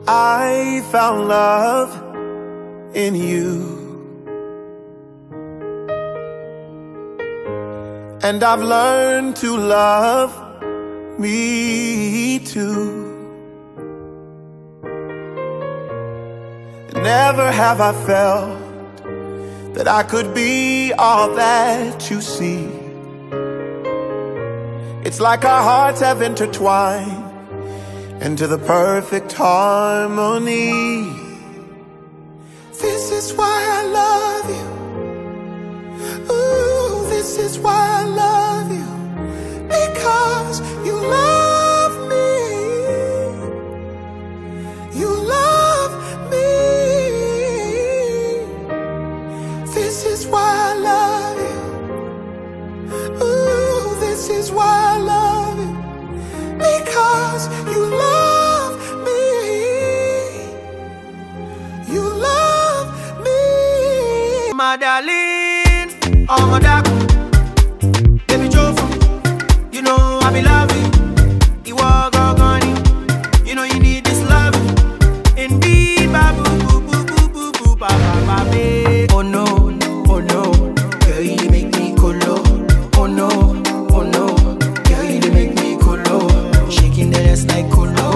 I found love in you. And I've learned to love me too. Never have I felt that I could be all that you see. It's like our hearts have intertwined into the perfect harmony. This is why I love you. Ooh, this is why I love you. Because you love me. You love me. This is why I love you. Ooh, this is why I love you. Because you love me. You love me. My darling, oh my darling, baby Jofa, you know I be loving. You are gone, you know you need this love. Indeed, babu boo boo boo boo boo ba ba ba ba. Oh no, girl you make me colo. Oh no, girl you make me colo. Shaking the ass like colo.